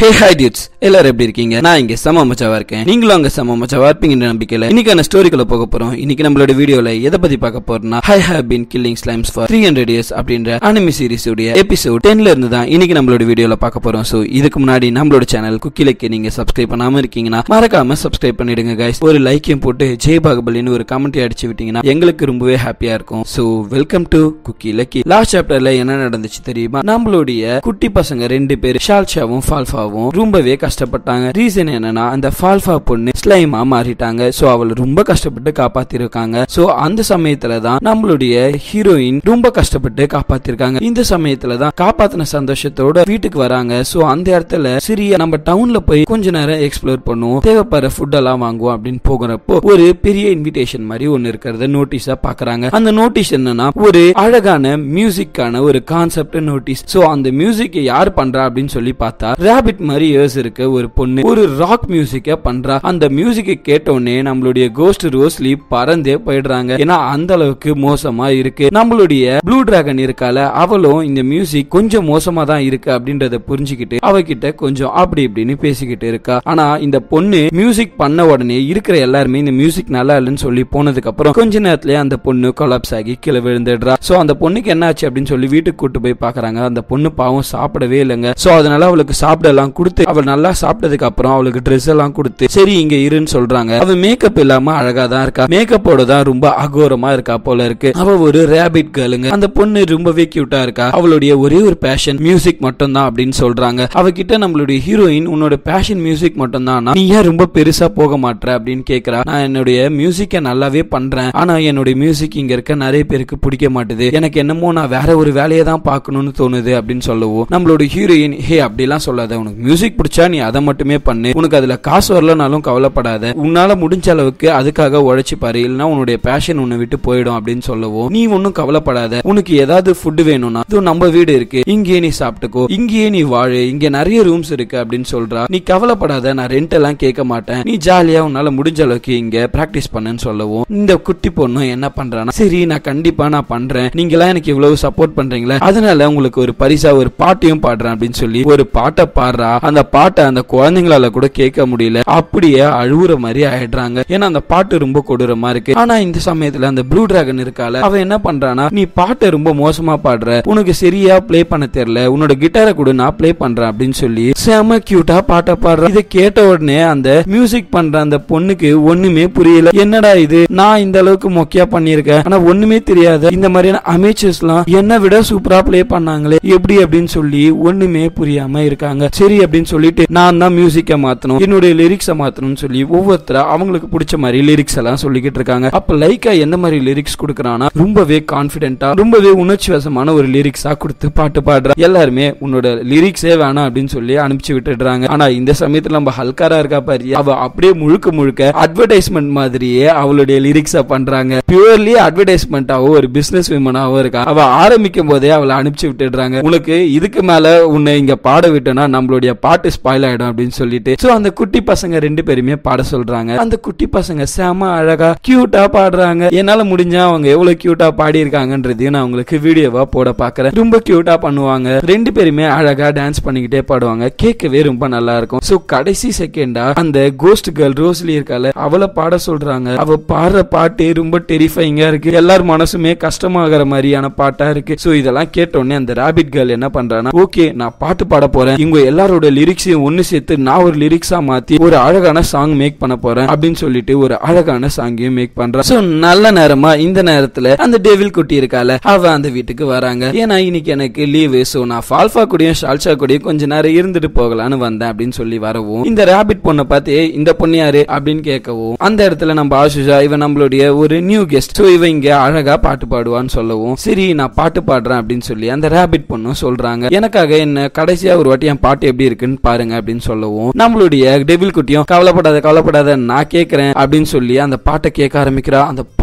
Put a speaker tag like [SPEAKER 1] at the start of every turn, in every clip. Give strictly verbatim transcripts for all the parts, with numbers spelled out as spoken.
[SPEAKER 1] Hey hi dudes, எல்லாரும் எப்படி இருக்கீங்க? நான் இங்க செம மச்சாவா இருக்கேன். நீங்களும் அங்க செம மச்சாவா இருப்பீங்கன்ற நம்பிக்கையில இன்னைக்கான ஸ்டோரிக்குள்ள போக போறோம். இன்னைக்கு நம்மளோட வீடியோல எதை பத்தி பார்க்க போறோம்னா I have been killing slimes for three hundred years அப்படின்ற anime series உடைய எபிசோட் ten ல இருந்து தான் இன்னைக்கு நம்மளோட வீடியோல பார்க்க போறோம். சோ இதுக்கு முன்னாடி நம்மளோட சேனல் குக்கிலக்கு நீங்க சப்ஸ்கிரைப் பண்ணாம இருக்கீங்கன்னா மறக்காம சப்ஸ்கிரைப் பண்ணிடுங்க guys. ஒரு லைக்கையும் போட்டு ஜெய் பாகுபலின்னு ஒரு கமெண்ட் அடிச்சு விட்டீங்கன்னா எங்களுக்கு ரொம்பவே ஹாப்பியா இருக்கும். சோ வெல்கம் டு குக்கிலக்கு. லாஸ்ட் சாப்டர்ல என்ன நடந்துச்சு தெரியுமா? நம்மளுடைய குட்டி பசங்க ரெண்டு பேர் ஷால்ஷாவும் ஃபால்ஃபாவும் ரொம்பவே கஷ்டப்பட்டாங்க. ரீசன் என்னன்னா அந்த ஃபால்ஃபா பொண்ணு ஸ்லைமா மாறிட்டாங்க. சோ அவளை ரொம்ப கஷ்டப்பட்டு காப்பாத்திருக்காங்க. சோ அந்த சமயத்துல தான் நம்மளுடைய ஹீரோயின் ரொம்ப கஷ்டப்பட்டு காப்பாத்திருக்காங்க. இந்த சமயத்துல தான் காப்பாத்தின சந்தோஷத்தோட வீட்டுக்கு வராங்க. சோ அந்த இடத்துல சரியா நம்ம டவுன்ல போய் கொஞ்ச நேரம் எக்ஸ்ப்ளோர் பண்ணுவோம், தேவைப்படுற ஃபுட் எல்லாம் வாங்குவோம் அப்படின்னு போகிறப்போ ஒரு பெரிய இன்விடேஷன் மாதிரி ஒன்னு இருக்கிறத நோட்டீஸா பாக்குறாங்க. அந்த நோட்டீஸ் என்னன்னா ஒரு அழகான மியூசிக்கான ஒரு கான்செப்ட் நோட்டீஸ். சோ அந்த மியூசிக் யார் பண்றா அப்படின்னு சொல்லி பார்த்தா ராபிட் மாதிரி இயர்ஸ் இருக்க ஒரு பொண்ணு ஒரு ராக் மியூசிக்க பண்றா. அந்த மியூசிக்கை கேட்டோடனே நம்மளுடைய கோஸ்ட் ரோஸ்லி பறந்தே போயிடுறாங்க. ஏன்னா அந்த அளவுக்கு மோசமா இருக்கு. நம்மளுடைய ப்ளூ டிராகன் இருக்கால, அவளும் இந்த மியூசிக் கொஞ்சம் மோசமா தான் இருக்கு அப்படின்றத புரிஞ்சுக்கிட்டு அவகிட்ட கொஞ்சம் அப்படி இப்படின்னு பேசிக்கிட்டு இருக்கா. ஆனா இந்த பொண்ணு மியூசிக் பண்ண உடனே இருக்கிற எல்லாருமே இந்த மியூசிக் நல்லா இல்லைன்னு சொல்லி போனதுக்கு அப்புறம் கொஞ்ச நேரத்திலேயே அந்த பொண்ணு கொலாப்ஸ் ஆகி கீழே விழுந்துடுறா. சோ அந்த பொண்ணுக்கு என்ன ஆச்சு அப்படின்னு சொல்லி வீட்டுக்கு கூட்டு போய் பாக்குறாங்க. அந்த பொண்ணு பாவம் சாப்பிடவே இல்லைங்க. சோ அதனால அவளுக்கு சாப்பிட எல்லாம் கொடுத்து அவள் நல்லா சாப்பிட்டதுக்கு அப்புறம் அவளுக்கு ட்ரெஸ் எல்லாம் கொடுத்து சரி இங்க இருன்னு சொல்றாங்க. அவ மேக்கப் இல்லாம அழகா தான் இருக்கா. மேக்கப்போட தான் ரொம்ப அகோரமா இருக்கா போல இருக்கு. அவ ஒரு ரேபிட் கேர்ளுங்க. அந்த பொண்ணு ரொம்பவே கியூட்டா இருக்கா. அவளுடைய ஒரே ஒரு பேஷன் மியூசிக் மட்டும் தான் அப்படின்னு சொல்றாங்க. அவகிட்ட நம்மளுடைய ஹீரோயின் உன்னோட பேஷன் மியூசிக் மட்டும் தான், நீ ஏன் ரொம்ப பெருசா போக மாட்டற அப்படின்னு கேக்குறா. நான் என்னுடைய மியூசிக்க நல்லாவே பண்றேன், ஆனா என்னுடைய மியூசிக் இங்க இருக்க நிறைய பேருக்கு பிடிக்க மாட்டுது. எனக்கு என்னமோ நான் வேற ஒரு வேலையை தான் பார்க்கணும்னு தோணுது அப்படின்னு சொல்லவும் நம்மளோட ஹீரோயின் ஹே அப்படிலாம் சொல்லாத, உனக்கு மியூசிக் பிடிச்சா நீ அதை மட்டுமே பண்ணு, உனக்கு அதுல காசு வரலனாலும் கவலைப்படாத, உன்னால முடிஞ்ச அளவுக்கு அதுக்காக உழைச்சி பாரு, இல்லைன்னா உன்னுடைய பேஷன் உன்னை விட்டு போயிடும் அப்படின்னு சொல்லவும் நீ ஒன்னும் கவலைப்படாத, உனக்கு ஏதாவது ஃபுட் வேணும்னா நம்ம வீடு இருக்கு, இங்கேயே நீ சாப்பிட்டுக்கோ, இங்கேயே நீ வாழு, இங்க நிறைய ரூம்ஸ் இருக்கு அப்படின்னு சொல்றா. நீ கவலைப்படாத, நான் ரெண்ட் எல்லாம் கேட்க மாட்டேன், நீ ஜாலியா உன்னால முடிஞ்ச அளவுக்கு இங்க பிராக்டிஸ் பண்ணுன்னு சொல்லவும் இந்த குட்டி பொண்ணு என்ன பண்றானா, சரி நான் கண்டிப்பா நான் பண்றேன், நீங்க எல்லாம் எனக்கு இவ்வளவு சப்போர்ட் பண்றீங்களா, அதனால உங்களுக்கு ஒரு பரிசா ஒரு பாட்டையும் பாடுறேன் அப்படின்னு சொல்லி ஒரு பாட்டை பாடுறா. அந்த பாட்டை அந்த குழந்தைங்களால கூட கேட்க முடியல, அப்படியே அழுவுற மாதிரி ஆயிடுறாங்க. ஏன்னா அந்த பாட்டு ரொம்ப கொடூரமா இருக்கு. ஆனா இந்த சமயத்துல அந்த ப்ளூ டிராகன் இருக்கால, அவ என்ன பண்றானா, நீ பாட்டை ரொம்ப மோசமா பாடுற, உனக்கு சரியா பிளே பண்ண தெரியல, உன்னோட கிட்டாரை கூட நான் பிளே பண்றேன் அப்படின்னு சொல்லி செம கியூட்டா பாட்டை பாடுற. இதை கேட்ட உடனே அந்த மியூசிக் பண்ற அந்த பொண்ணுக்கு ஒண்ணுமே புரியல. என்னடா இது, நான் இந்த அளவுக்கு மொக்கையா பண்ணிருக்கேன், ஆனா ஒண்ணுமே தெரியாத இந்த மாதிரியான அமேச்சர்ஸ் எல்லாம் என்ன விட சூப்பரா பிளே பண்ணாங்களே எப்படி அப்படின்னு சொல்லி ஒண்ணுமே புரியாம இருக்காங்க. சரி அப்படின்னு சொல்லிட்டு நான் தான் மியூசிக்க மாத்தணும், என்னுடைய லிரிக்ஸை மாத்தணும்னு சொல்லி ஒவ்வொருத்தரா அவங்களுக்கு பிடிச்ச மாதிரி லிரிக்ஸ் எல்லாம் சொல்லிக்கிட்டு இருக்காங்க. அப்ப லைக்கா எந்த மாதிரி லிரிக்ஸ் கொடுக்கறானா, ரொம்பவே கான்பிடென்ட்டா ரொம்பவே உணர்ச்சி வசமான ஒரு லிரிக்ஸா கொடுத்து பாட்டு பாடுற. எல்லாருமே உன்னோட லிரிக்ஸே வேணாம் அப்படின்னு சொல்லி அனுப்பிச்சு விட்டுடுறாங்க. ஆனா இந்த சமயத்துல நம்ம ஹல்காரா இருக்கா பாரு, அவ அப்படியே முழுக்க முழுக்க அட்வர்டைஸ்மெண்ட் மாதிரியே அவளுடைய லிரிக்ஸ பண்றாங்க. பியூர்லி அட்வர்டைஸ்மெண்டாவோ ஒரு பிசினஸ் விமனாவோ இருக்கா. அவ ஆரம்பிக்கும் போதே அவளை அனுப்பிச்சு விட்டுடுறாங்க. உனக்கு இதுக்கு மேல உன்னை இங்க பாட விட்டோம்னா நம்மளுடைய பாட்டு ஸ்பாயில் ஆயிடும் அப்படின்னு சொல்லிட்டு சோ அந்த குட்டி பசங்க ரெண்டு பேருமே பாட சொல்றாங்க. அந்த குட்டி பசங்க செம அழகா கியூட்டா பாடுறாங்க. என்னால முடிஞ்சா அவங்க எவ்வளவு கியூட்டா பாடி இருக்காங்கன்றதையும் நான் உங்களுக்கு வீடியோவா போட பாக்குறேன். ரொம்ப கியூட்டா பண்ணுவாங்க. ரெண்டு பேருமே அழகா டான்ஸ் பண்ணிக்கிட்டே பாடுவாங்க. கேட்கவே ரொம்ப நல்லா இருக்கும். சோ கடைசி செகண்டா அந்த கோஸ்ட் கேர்ள் ரோஸ்லி இருக்கால, அவளை பாட சொல்றாங்க. அவ பாடுற பாட்டு ரொம்ப டெரிஃபைங்கா இருக்கு. எல்லார் மனசுமே கஷ்டமாகிற மாதிரியான பாட்டா இருக்கு. சோ இதெல்லாம் கேட்டோடனே அந்த ராபிட் கேர்ள் என்ன பண்றானா, ஓகே நான் பாட்டு பாட போறேன், இவங்க எல்லாரோட லிரிக்ஸையும் ஒன்னு சேர்த்து நான் ஒரு லிரிக்ஸா மாத்தி ஒரு அழகான சாங் மேக் பண்ண போறேன் அப்படின்னு சொல்லிட்டு ஒரு அழகான சாங்கையும் மேக் பண்றா. சோ நல்ல நேரமா இந்த நேரத்துல அந்த டெவில் குட்டி இருக்கால, அவ அந்த வீட்டுக்கு வராங்க. ஏன்னா இன்னைக்கு எனக்கு லீவு, சோ நான் ஃபால்ஃபா கூடயும் ஷால்ஷா கூடயும் கொஞ்ச நேரம் இருந்துட்டு போகலான்னு வந்தேன் அப்படின்னு சொல்லி வரவும் இந்த ராபிட் பொண்ணை பார்த்து இந்த பொண்ணு யாரு அப்படின்னு கேட்கவும் அந்த இடத்துல நம்ம ஆசுஷா இவன் நம்மளுடைய ஒரு நியூ கெஸ்ட், சோ இவ இங்க அழகா பாட்டு பாடுவான்னு சொல்லவும் சரி நான் பாட்டு பாடுறேன் அப்படின்னு சொல்லி அந்த ராபிட் பொண்ணும் சொல்றாங்க. எனக்காக என்ன கடைசியா ஒரு வாட்டி என் பாட்டு எப்படி இருக்குன்னு பாருங்க அப்படின்னு சொல்லவும் நம்மளுடைய டெவில் குட்டியும் கவலைப்படாத கவலைப்படாத நான் கேட்கிறேன் அப்படின்னு சொல்லி அந்த பாட்டை கேட்க ஆரம்பிக்கிறா. அந்த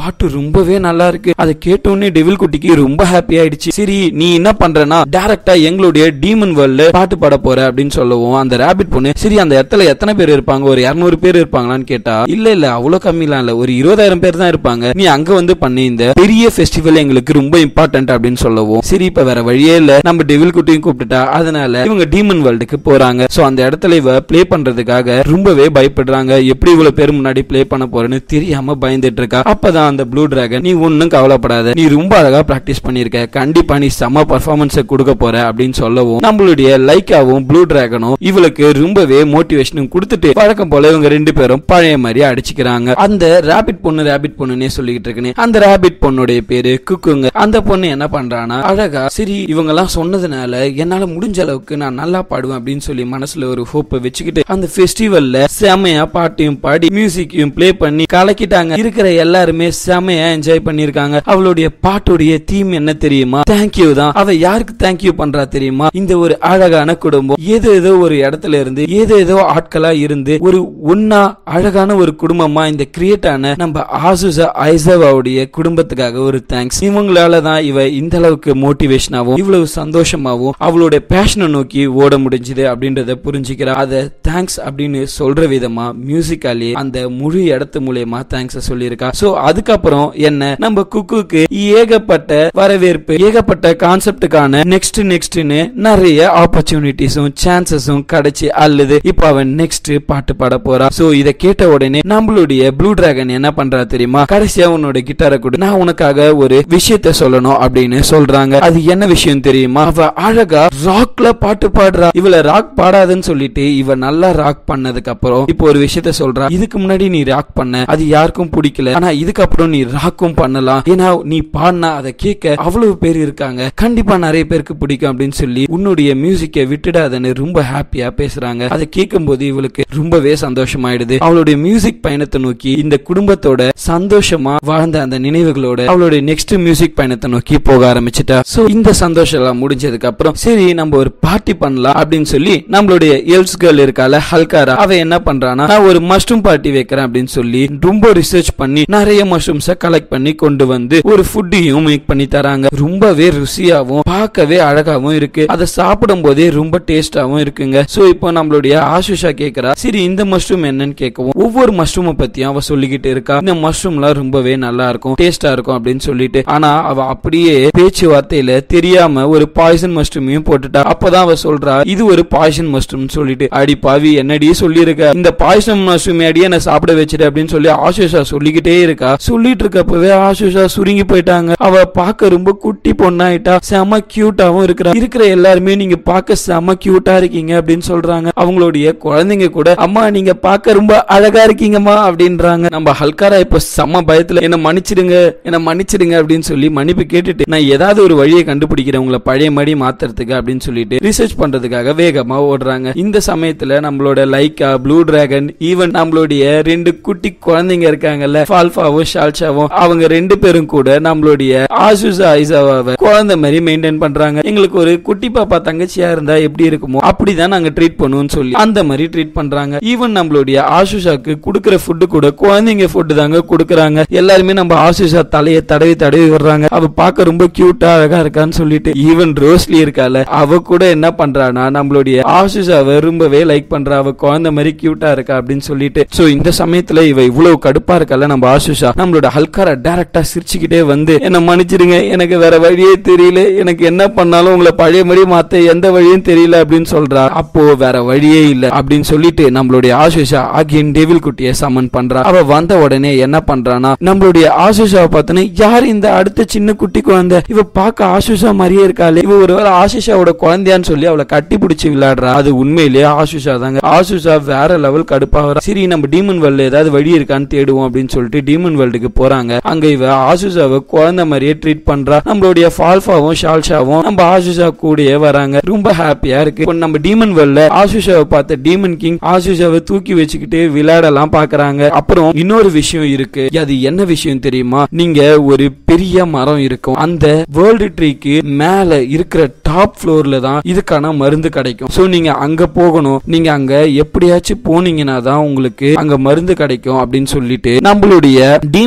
[SPEAKER 1] பாட்டு ரொம்பவே நல்லா இருக்கு. அதை கேட்டோன்னே டெவில் குட்டிக்கு ரொம்ப ஹாப்பி ஆயிடுச்சு. சரி நீ என்ன பண்றனா டைரக்டா எங்களுடைய டீமன் வேர்ல்ட்ல பாட்டு பாட போற அப்படின்னு சொல்லவும் அந்த ராபிட் பொண்ணு சரி அந்த இடத்துல எத்தனை பேர் இருப்பாங்க, ஒரு இருநூறு பேர் இருப்பாங்களான்னு கேட்டா இல்ல இல்ல அவ்வளவு கம்மிலாம் இல்ல, ஒரு இருபதாயிரம் பேர் தான் இருப்பாங்க, நீ அங்க வந்து பண்ணி இந்த பெரிய ஃபெஸ்டிவல் எங்களுக்கு ரொம்ப இம்பார்ட்டன்ட் அப்படின்னு சொல்லவும் சரி இப்ப வேற வழியே இல்ல நம்ம டெவில் குட்டியும் கூப்பிட்டுட்டா அதனால இவங்க டீமன் வேர்ல்டுக்கு போறாங்க. சோ அந்த இடத்துல இவ பிளே பண்றதுக்காக ரொம்பவே பயப்படுறாங்க. எப்படி இவ்வளவு பேர் முன்னாடி பிளே பண்ண போறேன்னு தெரியாம பயந்துட்டு இருக்கா. அப்பதான் அந்த ப்ளூ டிராகன் நீ ஒன்னும் கவலைப்படாத, நீ ரொம்ப அழகா பிராக்டிஸ் பண்ணிருக்க, கண்டிப்பா நீ செம பர்ஃபார்மன்ஸ் கொடுக்க போற அப்படின்னு சொல்லவும் நம்மளுடைய லைக்காவும் ப்ளூ டிராகனும் இவளுக்கு ரொம்பவே மோட்டிவேஷனும் கொடுத்துட்டு வழக்கம் போல இவங்க ரெண்டு பேரும் பழைய மாதிரி அடிச்சுக்கிறாங்க. அந்த ராபிட் பொண்ணு ராபிட் பொண்ணுன்னே சொல்லிட்டு இருக்கேன். அந்த ராபிட் பொண்ணுடைய பேரு குக்குங்க. அந்த பொண்ணு என்ன பண்றானா அழகா சரி இவங்க எல்லாம் சொன்னதுனால என்னால முடிஞ்ச அளவுக்கு நான் நல்லா பாடுவேன் அப்படின்னு சொல்லி மனசுல ஒரு ஹோப்பை வச்சுக்கிட்டு அந்த ஃபெஸ்டிவல்ல செமையா பாட்டையும் பாடி மியூசிக்கையும் பிளே பண்ணி கலக்கிட்டாங்க. இருக்கிற எல்லாருமே செமையா என்ஜாய் பண்ணிருக்காங்க. அவளுடைய பாட்டுடைய தீம் என்ன தெரியுமா? தேங்க்யூ தான். அவ யாருக்கு தேங்க்யூ பண்றா தெரியுமா? இந்த ஒரு அழகான குடும்பம் ஏதோ ஏதோ ஒரு இடத்துல இருந்து ஏதோ ஏதோ ஆட்களா இருந்து ஒரு ஒன்னா அழகான ஒரு குடும்பமா இந்த கிரியேட் ஆன நம்ம ஆசுசா ஐசாவாவுடைய குடும்பத்துக்காக ஒரு தேங்க்ஸ். இவங்களால தான் இவ இந்த அளவுக்கு மோட்டிவேஷனாவும் இவ்வளவு சந்தோஷமாவும் அவளோட பேஷனை நோக்கி ஓட முடிஞ்சது அப்படின்றத புரிஞ்சுக்கிறா. அத தேங்க்ஸ் அப்படின்னு சொல்ற விதமா மியூசிக்காலே அந்த முழு இடத்து மூலமா தேங்க்ஸ் சொல்லியிருக்கா. சோ அதுக்கப்புறம் என்ன நம்ம குக்குக்கு ஏகப்பட்ட வரவேற்பு ஏகப்பட்ட கான்செப்டுக்கான நெக்ஸ்ட் நெக்ஸ்ட்னு நிறைய ஆப்பர்ச்சுனிட்டிஸும் சான்சஸும் கிடைச்சு அல்லது இப்ப அவன் நெக்ஸ்ட் பாட்டு பாட போறா. சோ இத கேட்ட உடனே நம்மளுடைய ப்ளூ டிராகன் என்ன பண்றா தெரியுமா? கடைசியா உன்னோட கிட்டாரை கொடு, நான் உனக்காக ஒரு விஷயத்த சொல்லணும் அப்படின்னு சொல்றாங்க. அது என்ன விஷயம் தெரியுமா? அவ அழகா ராக்ல பாட்டு பாடுறா. இவள ராக் பாடாதுன்னு சொல்லிட்டு இவ நல்லா ராக் பண்ணதுக்கு அப்புறம் இப்போ ஒரு விஷயத்த சொல்றா. இதுக்கு முன்னாடி நீ ராக் பண்ண அது யாருக்கும் பிடிக்கல, ஆனா இதுக்கப்புறம் நீ ராக்கும் பண்ணலாம், ஏன்னா நீ பாடினா அதை கேட்க அவ்வளவு பேர் இருக்காங்க, கண்டிப்பா நிறைய பேருக்கு பிடிக்கும் அப்படின்னு சொல்லி உன்னுடைய மியூசிக்கை விட்டுடாதன்னு ரொம்ப ஹாப்பியா பேசுறாங்க. அதை கேட்கும் போது இவளுக்கு ரொம்பவே சந்தோஷமாயிடுது. அவளுடைய மியூசிக் பயணத்தை நோக்கி இந்த குடும்பத்தோட சந்தோஷமா வாழ்ந்த அந்த நினைவுகளோட அவளுடைய நெக்ஸ்ட் மியூசிக் பயணத்தை நோக்கி போக ஆரம்பிச்சுட்டா. சோ இந்த சந்தோஷம் எல்லாம் முடிஞ்சதுக்கு அப்புறம் சரி நம்ம ஒரு பார்ட்டி பண்ணலாம் அப்படின்னு சொல்லி நம்மளுடைய எல்ஸ் கேர்ள் இருக்கால ஹல்காரா, அவ என்ன பண்றானா நான் ஒரு மஷ்ரூம் பார்ட்டி வைக்கிறேன் அப்படின்னு சொல்லி ரொம்ப ரிசர்ச் பண்ணி நிறைய மஷ்ரூம்ஸ கலெக்ட் பண்ணி கொண்டு வந்து ஒரு ஃபுட்டையும் மேக் பண்ணி தராங்க. ரொம்பவே ருசியாவும் பார்க்கவே அழகாவும் இருக்கு. அதை சாப்பிடும் போதே ரொம்ப டேஸ்டாவும் இருக்குங்க. சோ இப்போ நம்மளுடைய ஆசுஷா கேக்குறா சரி இந்த மஷ்ரூம் என்னன்னு கேட்கவும் ஒவ்வொரு மஷ்ரூமை பத்தியும் அவ சொல்லிக்கிட்டு இருக்கா. இந்த மஷ்ரூம்லாம் ரொம்பவே நல்லா இருக்கும், டேஸ்டா இருக்கும் அப்படின்னு சொல்லிட்டு. ஆனா அவ அப்படியே பேச்சுவார்த்தையில தெரியாம ஒரு பாய்சன் மஷ்ரூமையும் போட்டுட்டா. அப்பதான் அவ சொல்றா இது ஒரு பாய்சன் மஷ்ரூம் சொல்லிட்டு. அடி பாவி என்னடி சொல்லிருக்க, இந்த பாய்சன் மஷ்ரூம் அடியே நான் சாப்பிட வச்சிரு அப்படின்னு சொல்லி ஆசுஷா சொல்லிக்கிட்டே இருக்கா. சொல்லிட்டு இருக்கப்பவே ஆசுஷா சுருங்கி போயிட்டாங்க. அவ பார்க்க ரொம்ப குட்டி பொண்ணாயிட்டா, செம கியூட்டாவும் இருக்கிறா. இருக்கிற எல்லாருமே நீங்க பார்க்க செம கியூட்டா இருக்கீங்க அப்படின்னு சொல்றாங்க. அவங்களுடைய குழந்தைங்க கூட அம்மா நீங்க பார்க்க ரொம்ப அழகா இருக்கீங்கம்மா அப்படின்றாங்க. நம்ம ஹல்காரா இப்ப செம பயத்துல என்ன மன்னிச்சிடுங்க என்ன மன்னிச்சிடுங்க அப்படின்னு சொல்லி மன்னிப்பு கேட்டுட்டு நான் ஏதாவது ஒரு வழியை கண்டுபிடிக்கிறேன் உங்களை பழைய மாதிரி மாத்துறதுக்கு அப்படின்னு சொல்லிட்டு ரிசர்ச் பண்றதுக்காக வேகமா ஓடுறாங்க. இந்த சமயத்துல நம்மளோட லைக்கா ப்ளூ டிராகன் ஈவன் நம்மளுடைய ரெண்டு குட்டி குழந்தைங்க இருக்காங்கல்ல ஃபால்ஃபாவும் ஷால்ஷாவும், அவங்க ரெண்டு பேரும் கூட நம்மளுடைய ஆசுசா ஐசாவாவை குழந்தை மாதிரி மெயின்டைன் பண்றாங்க. எங்களுக்கு ஒரு குட்டி பாப்பா தங்கச்சியா இருந்தா எப்படி இருக்குமோ அப்படிதான் நாங்க ட்ரீட் பண்ணுவோம் சொல்லி அந்த மாதிரி ட்ரீட் பண்றாங்க. ஈவன் நம்மளுடைய ஆசுஷாக்கு கொடுக்கிற ஃபுட்டு கூட குழந்தைங்க ஃபுட்டு தாங்க கொடுக்கறாங்க. எல்லாருமே நம்ம ஆசுஷா தலையை தடவி தடவி விடுறாங்க. அவ பார்க்க ரொம்ப கியூட்டா அழகா இருக்கான்னு சொல்லிட்டு. ஈவன் ரோஸ்லி இருக்கால அவ கூட என்ன பண்றானா நம்மளுடைய ஆசுஷாவை ரொம்பவே லைக் பண்றா. அவ குழந்தை மாதிரி கியூட்டா இருக்கா அப்படின்னு சொல்லிட்டு. சோ இந்த சமயத்துல இவ இவ்வளவு கடுப்பா இருக்கல நம்ம ஆசுஷா நம்மளோட ஹல்காரா டைரக்டா சிரிச்சுக்கிட்டே வந்து என்ன மன்னிச்சிடுங்க எனக்கு வேற வழியே தெரியல, எனக்கு என்ன பண்ணாலும் உங்களை பழைய மாதிரி மாத்த எந்த வழியும் தெரியல அப்படின்னு சொல்றா. அப்போ வேற வழியே இல்ல அப்படின்னு சொல்லிட்டு நம்மளுடைய ஆசுஷா அகைன் டெவில் குட்டியை சமன் பண்றா. அவ வந்த உடனே என்ன பண்றானா நம்மளுடைய ஆசுஷாவை பார்த்தோன்னே யார் இந்த அடுத்த சின்ன குட்டி குழந்தை, இவ பார்க்க ஆசுஷா மாதிரியே இருக்காளே, இவ ஒருவேளை ஆசுஷாவோட குழந்தையான்னு சொல்லி அவளை கட்டி பிடிச்சி விளையாடுறா. அது உண்மையிலேயே ஆசுஷா தாங்க. ஆசுஷா வேற லெவல் கடுப்பாகிறா. சரி நம்ம டீமன் வேர்ல்ட்ல ஏதாவது வழி இருக்கான்னு தேடுவோம் அப்படின்னு சொல்லிட்டு டீமன் வேர்ல்டுக்கு போறாங்க. அங்க இவ ஆசுஷாவை குழந்தை மாதிரியே ட்ரீட் பண்றா. நம்மளுடைய ஃபால்ஃபாவும் ஷால்ஷாவும் நம்ம ஆசுஷா கூடயே வராங்க. ரொம்ப ஹாப்பியா இருக்கு. நம்ம டீமன் வேர்ல்ட்ல ஆசுஷாவை பார்த்த டீமன் கிங் ஆசுஷாவை தூக்கி வச்சுக்கிட்டு விளையாடலாம் பாக்குறாங்க. அப்புறம் இன்னொரு விஷயம் இருக்கு. அது என்ன விஷயம் தெரியுமா? நீங்க ஒரு பெரிய மரம் இருக்கும், அந்த வேர்ல்டு ட்ரீக்கு மேல இருக்கிற டாப் ஃப்ளோர்ல தான் இதுக்கான மருந்து கிடைக்கும். சோ நீங்க அங்க போகணும். நீங்க அங்க எப்படியாச்சும் போனீங்கன்னா தான் உங்களுக்கு அங்க மருந்து கிடைக்கும் அப்படின்னு சொல்லிட்டு நம்மளுடைய டீமன்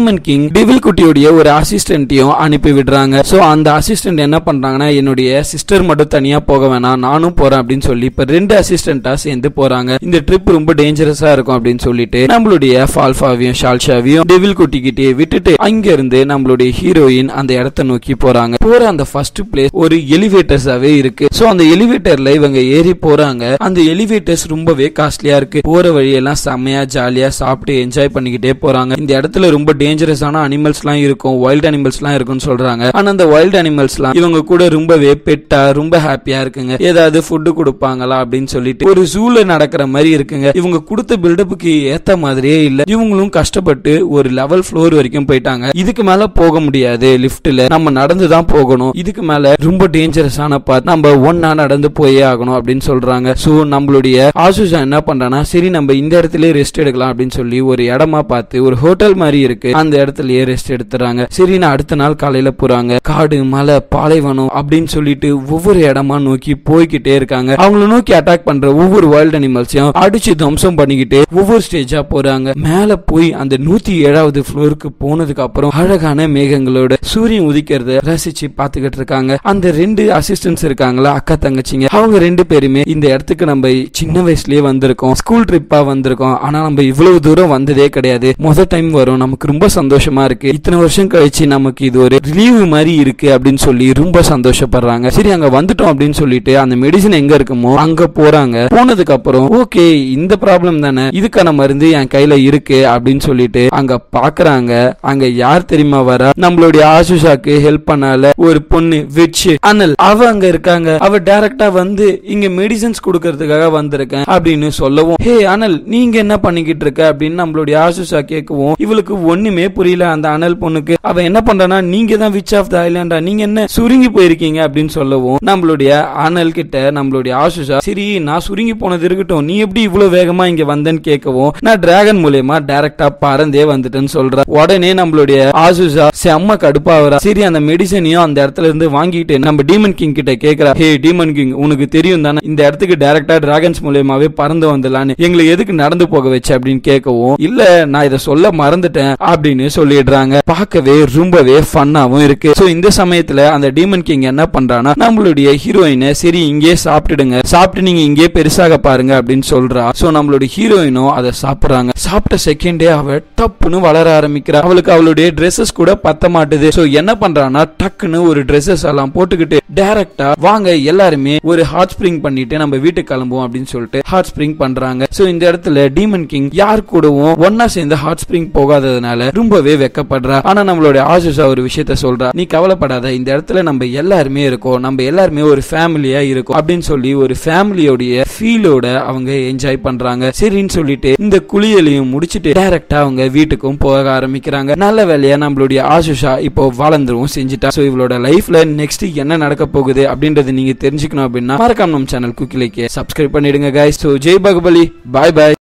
[SPEAKER 1] டீமன் கிங் டெவில் குட்டியோடைய ஒரு அசிஸ்டன்ட்டையும் அனுப்பி விடுறாங்க. சோ அந்த அசிஸ்டன்ட் என்ன பண்றாங்கன்னா, என்னுடைய சிஸ்டர் மட்டும் தனியா போக வேணாம், நானும் போறேன் அப்படின்னு சொல்லி இப்ப ரெண்டு அசிஸ்டன்டா சேர்ந்து போறாங்க. இந்த ட்ரிப் ரொம்ப டேஞ்சரஸா இருக்கும் அப்படின்னு சொல்லிட்டு நம்மளுடைய ஃபால்ஃபாவையும் ஷால்ஷாவையும் டெவில் குட்டி கிட்டே விட்டுட்டு அங்க இருந்து நம்மளுடைய ஹீரோயின் அந்த இடத்தை நோக்கி போறாங்க. போற அந்த ஃபர்ஸ்ட் பிளேஸ் ஒரு எலிவேட்டர்ஸாவே இருக்கு. சோ அந்த எலிவேட்டர்ல இவங்க ஏறி போறாங்க. அந்த எலிவேட்டர்ஸ் ரொம்பவே காஸ்ட்லியா இருக்கு. போற வழியெல்லாம் செம்மையா ஜாலியா சாப்பிட்டு என்ஜாய் பண்ணிக்கிட்டே போறாங்க. இந்த இடத்துல ரொம்ப டேஞ்சரஸான அனிமல்ஸ் எல்லாம் இருக்கும், வைல்ட் அனிமல்ஸ் எல்லாம் இருக்கும்னு சொல்றாங்க. ஆனா அந்த வைல்ட் அனிமல்ஸ் எல்லாம் இவங்க கூட ரொம்பவே பெட்டா ரொம்ப ஹாப்பியா இருக்குங்க. ஏதாவது ஃபுட் கொடுப்பாங்களா அப்படின்னு சொல்லிட்டு ஒரு ஜூல நடக்கிற மாதிரி இருக்குங்க. இவங்க கொடுத்த பில்டப்புக்கு ஏத்த மாதிரியே இல்ல. இவங்களும் கஷ்டப்பட்டு ஒரு லெவல் ஃப்ளோர் வரைக்கும் போயிட்டாங்க. இதுக்கு மேல போக முடியாது, லிப்ட்ல நம்ம நடந்துதான் போகணும், இதுக்கு மேல ரொம்ப டேஞ்சரஸான பார்ட், நம்ம ஒன்னா நடந்து போயே ஆகணும் அப்படின்னு சொல்றாங்க. சோ நம்மளுடைய ஆசுசா என்ன பண்றானா, சரி நம்ம இந்த இடத்துல ரெஸ்ட் எடுக்கலாம் அப்படின்னு சொல்லி ஒரு இடமா பார்த்து ஒரு ஹோட்டல் மாதிரி இருக்கு, அந்த இடத்துலயே ரெஸ்ட் எடுத்துறாங்க. சரி நான் அடுத்த நாள் காலையில போறாங்க. காடு மலை பாலைவனம் அப்படின்னு சொல்லிட்டு ஒவ்வொரு இடமா நோக்கி போய்கிட்டே இருக்காங்க. அவங்கள நோக்கி அட்டாக் பண்ற ஒவ்வொரு வைல்ட் அனிமல்ஸையும் அடிச்சு தம்சம் பண்ணிக்கிட்டு ஒவ்வொரு ஸ்டேஜா போறாங்க. மேல போய் அந்த நூத்தி ஏழாவது ஃப்ளோருக்கு போனதுக்கு அப்புறம் அழகான மேகங்களோட சூரியன் உதிக்கிறத ரசிச்சு பாத்துக்கிட்டு இருக்காங்க. அந்த ரெண்டு அசிஸ்டன்ட்ஸ் இருக்காங்களா, அக்கா தங்கச்சிங்க, அவங்க ரெண்டு பேருமே இந்த இடத்துக்கு நம்ம சின்ன வயசுலயே வந்திருக்கோம், ஸ்கூல் ட்ரிப்பா வந்திருக்கோம், ஆனா நம்ம இவ்வளவு தூரம் வந்ததே கிடையாது, முதல் டைம் வரும், நமக்கு ரொம்ப சந்தோஷமா இருக்கு, இத்தனை வருஷம் கழிச்சு நமக்கு இது ஒரு ரிலீவ் மாதிரி இருக்கு அப்படின்னு சொல்லி ரொம்ப சந்தோஷப்படுறாங்க. சரி அங்க வந்துட்டோம் அப்படின்னு சொல்லிட்டு அந்த மெடிசன் எங்க இருக்குமோ அங்க போறாங்க. போனதுக்கு அப்புறம் ஓகே இந்த ப்ராப்ளம் தானே, இதுக்கான மருந்து என் கையில இருக்கு அப்படின்னு சொல்லிட்டு அங்க பாக்குறாங்க. அங்க யார் தெரியுமா வரா, நம்மளுடைய ஆசுஷாக்கு ஹெல்ப் பண்ணால ஒரு பொண்ணு விட்ச் அனல், அவ அங்க இருக்காங்க. அவ டைரக்டா வந்து இங்க மெடிசன்ஸ் கொடுக்கறதுக்காக வந்திருக்கேன் அப்படின்னு சொல்லவும், ஹே அனல் நீங்க என்ன பண்ணிக்கிட்டு இருக்க அப்படின்னு நம்மளுடைய ஆசுஷா கேட்கவும், இவளுக்கு ஒண்ணுமே புரியல அந்த அனல் பொண்ணுக்கு. அவ என்ன பண்றானா, நீங்க தான் விட்ச் ஆஃப் த ஐலாண்டா, நீங்க என்ன சுருங்கி போயிருக்கீங்க அப்படின்னு சொல்லவும், நம்மளுடைய அனல் கிட்ட நம்மளுடைய ஆசுஷா, சரி நான் சுருங்கி போனது இருக்கட்டும், நீ எப்படி இவ்வளவு வேகமா இங்க வந்தேன்னு கேட்கவும், நான் டிராகன் மூலமா டைரக்டா பறந்தே வந்துட்டேன்னு சொல்ற. உடனே நம்மளுடைய ஆசுஷா செம்ம கடுப்பாவரா. சரி அந்த மெடிசனையும் அந்த இடத்துல இருந்து வாங்கிட்டு நம்ம டீமன் கிங் கிட்ட கேக்குறா, ஹே டீமன் கிங் உனக்கு தெரியும் தானே இந்த இடத்துக்கு டைரக்டா டிராகன்ஸ் மூலமாவே பறந்து வந்துடலான்னு, எங்களை எதுக்கு நடந்து போக வச்சு அப்படின்னு கேட்கவும், இல்ல நான் இதை சொல்ல மறந்துட்டேன் அப்படின்னு சொல்லிடுறாங்க. பார்க்கவே ரொம்பவே ஃபன்னாவும் இருக்கு. சோ இந்த சமயத்துல அந்த டீமன் கிங் என்ன பண்றானா, நம்மளுடைய ஹீரோயினை சரி இங்கே சாப்பிட்டுடுங்க, சாப்பிட்டு நீங்க இங்கே பெருசாக பாருங்க அப்படின்னு சொல்றா. சோ நம்மளுடைய ஹீரோயினும் அதை சாப்பிடுறாங்க. சாப்பிட்ட செகண்டே அவ டப்புன்னு வளர ஆரம்பிக்கிறா. அவளுக்கு அவளுடைய ட்ரெஸ்ஸஸ் கூட பத்த மாட்டுது. சோ என்ன பண்றானா, டக்குன்னு ஒரு ட்ரெஸ்ஸஸ் எல்லாம் போட்டுக்கிட்டு டைரக்டா வாங்க எல்லாருமே ஒரு ஹாட் ஸ்ப்ரிங் பண்ணிட்டு நம்ம வீட்டுக்கு கிளம்புவோம் அப்படின்னு சொல்லிட்டு ஹாட் ஸ்ப்ரிங் பண்றாங்க. சோ இந்த இடத்துல டீமன் கிங் யார் கூடவும் ஒன்னா சேர்ந்து ஹாட் ஸ்ப்ரிங் போகாததுனால ரொம்பவே வெக்கப்படுறா. ஆனா நம்மளுடைய ஆசுஷா ஒரு விஷயத்த சொல்றா, நீ கவலைப்படாத, இந்த இடத்துல நம்ம எல்லாருமே இருக்கோம், நம்ம எல்லாருமே ஒரு ஃபேமிலியா இருக்கும் அப்படின்னு சொல்லி ஒரு ஃபேமிலியோடைய ஃபீலோட அவங்க என்ஜாய் பண்றாங்க. சரின்னு சொல்லிட்டு இந்த குளியலையும் முடிச்சிட்டு டைரக்டா அவங்க வீட்டுக்கும் போக ஆரம்பிக்கிறாங்க. நல்ல வேலையா நம்மளுடைய ஆசுஷா இப்போ வளர்ந்துரும் செஞ்சுட்டா. சோ இவளோட லைஃப்ல நெக்ஸ்ட் என்ன நடக்க போகுது அப்படின்றது நீங்க தெரிஞ்சுக்கணும் அப்படின்னா மறக்காம நம்ம சேனல் குக்கிலேக்கு சப்ஸ்கிரைப் பண்ணிடுங்க guys. So Jai Baahubali, bye பாய்.